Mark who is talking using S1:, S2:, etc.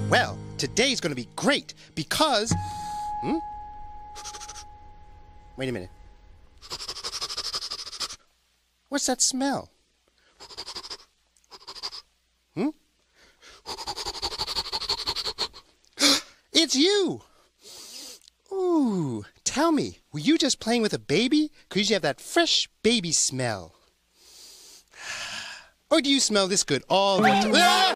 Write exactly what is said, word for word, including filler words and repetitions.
S1: Well, today's gonna be great because... Hmm? Wait a minute. What's that smell? Hmm? It's you! Ooh, tell me, were you just playing with a baby? Because you have that fresh baby smell. Or do you smell this good all the time? Ah!